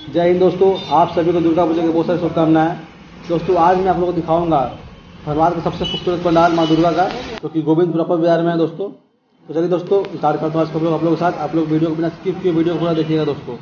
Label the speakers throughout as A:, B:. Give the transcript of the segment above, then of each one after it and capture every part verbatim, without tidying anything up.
A: जय हिंद दोस्तों, आप सभी को दुर्गा पूजा की बहुत सारी शुभकामनाएं। दोस्तों आज मैं आप लोगों को दिखाऊंगा धनबाद का सबसे खूबसूरत पंडाल माँ दुर्गा का, जो कि गोविंदपुर अपर बाजार में है दोस्तों। तो चलिए दोस्तों स्टार्ट करता हूँ आज आप लोगों के साथ। आप लोग वीडियो को बिना स्किप किए वीडियो को पूरा देखिएगा दोस्तों।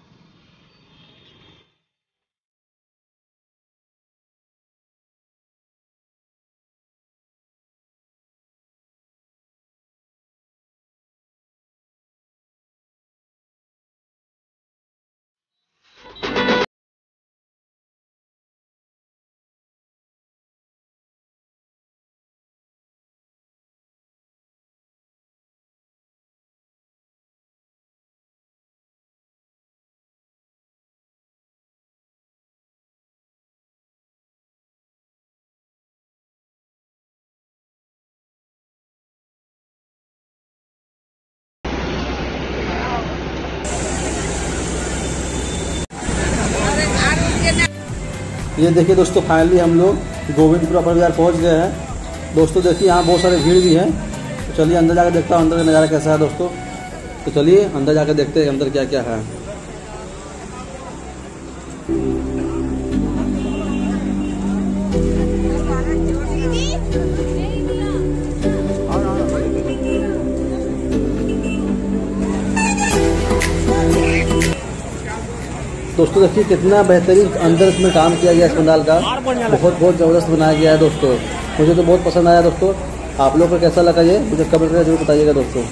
A: ये देखिए दोस्तों, फाइनली हम लोग गोविंदपुर अपर बाजार पहुँच गए हैं। दोस्तों देखिए यहाँ बहुत सारी भीड़ भी है। तो चलिए अंदर जाकर देखता हूँ अंदर का नज़ारा कैसा है दोस्तों। तो चलिए अंदर जाकर देखते हैं अंदर क्या क्या है। दोस्तों देखिए कितना बेहतरीन अंदर इसमें काम किया गया इस पंडाल का। बहुत बहुत ज़बरदस्त बनाया गया है दोस्तों। मुझे तो बहुत पसंद आया दोस्तों। आप लोग को कैसा लगा ये मुझे कमेंट करके जरूर बताइएगा दोस्तों।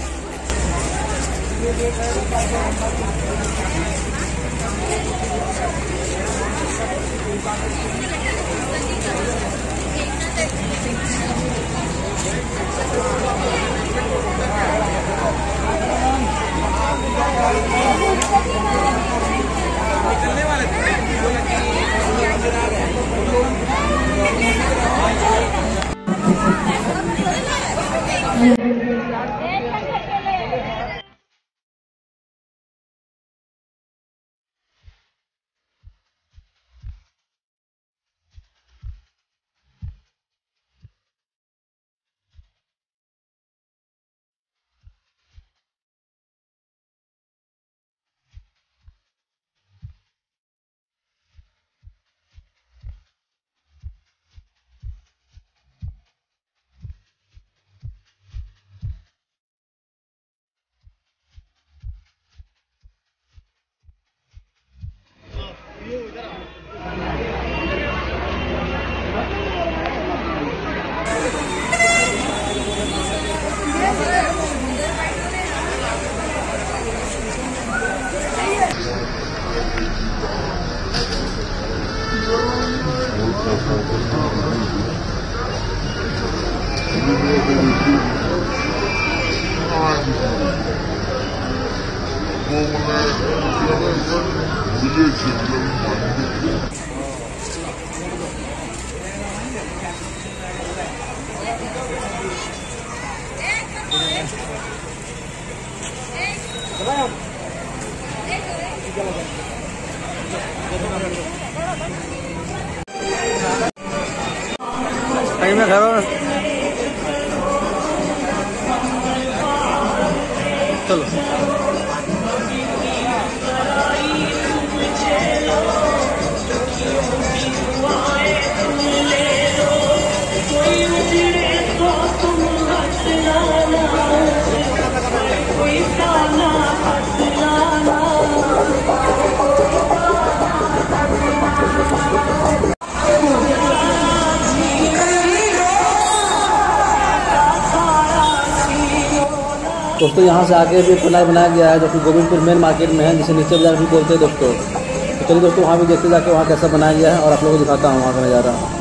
A: कहीं में घर चलो दोस्तों। यहाँ से आगे भी पंडाल बनाया गया है जो कि गोविंदपुर मेन मार्केट में है, जिसे नीचे बाजार भी बोलते हैं दोस्तों। तो चलिए दोस्तों वहाँ भी देखते जाके वहाँ कैसा बनाया गया है और आप लोगों को दिखाता हूँ वहाँ का नज़ारा।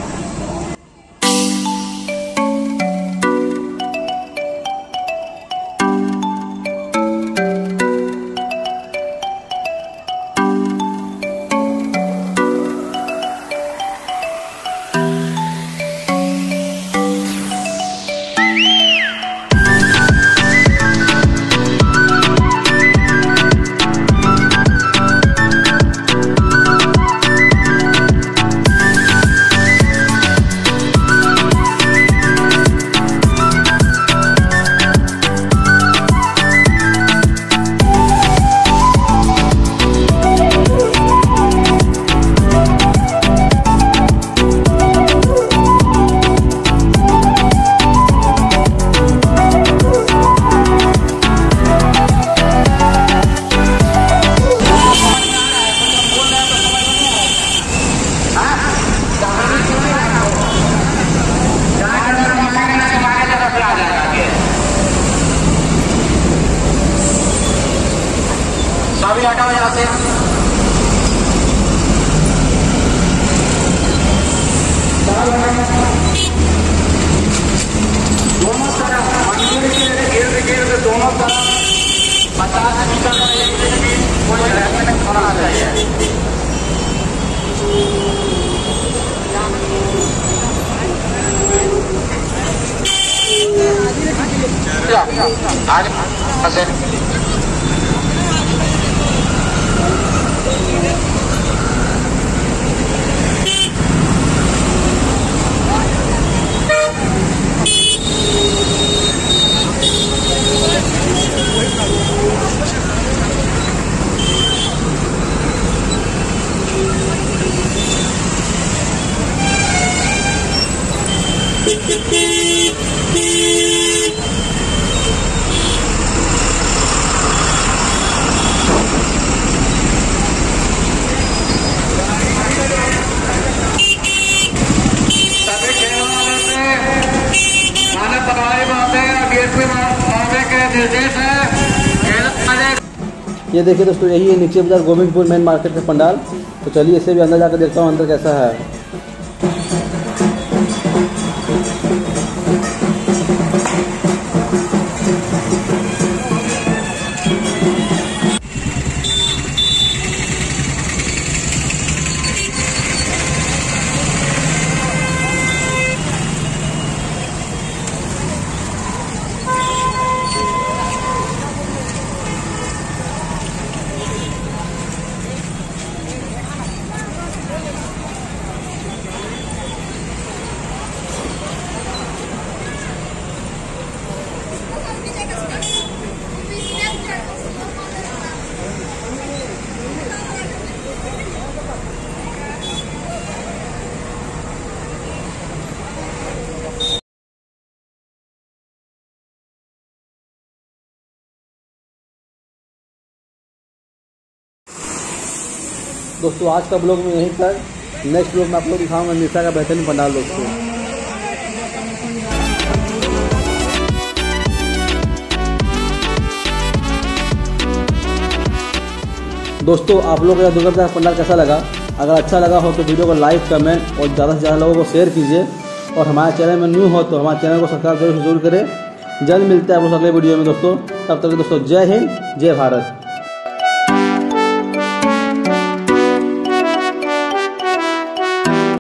B: अभी हटाओ यहाँ से। दोनों तरफ मंदिर के इर्द गिर्द दोनों तरफ पचास मीटर की कोई रहने खड़ा चाहिए। आगे
A: ये देखिए दोस्तों, यही है नीचे बाजार गोविंदपुर मेन मार्केट का पंडाल। तो चलिए इसे भी अंदर जाकर देखता हूँ अंदर कैसा है। दोस्तों आज का ब्लॉग में यहीं पर, नेक्स्ट ब्लॉग में आपको दिखाऊंगा मिर्चा का बेहतरीन पंडाल। दोस्तों दोस्तों आप लोगों को दुर्गा पूजा का पंडाल कैसा लगा? अगर अच्छा लगा हो तो वीडियो को लाइक, कमेंट और ज़्यादा से ज़्यादा लोगों को शेयर कीजिए। और हमारे चैनल में न्यू हो तो हमारे चैनल को सब्सक्राइब जरूर जरूर करें। जल्द मिलते हैं आप लोग अगले वीडियो में दोस्तों। तब तक दोस्तों जय हिंद, जय भारत।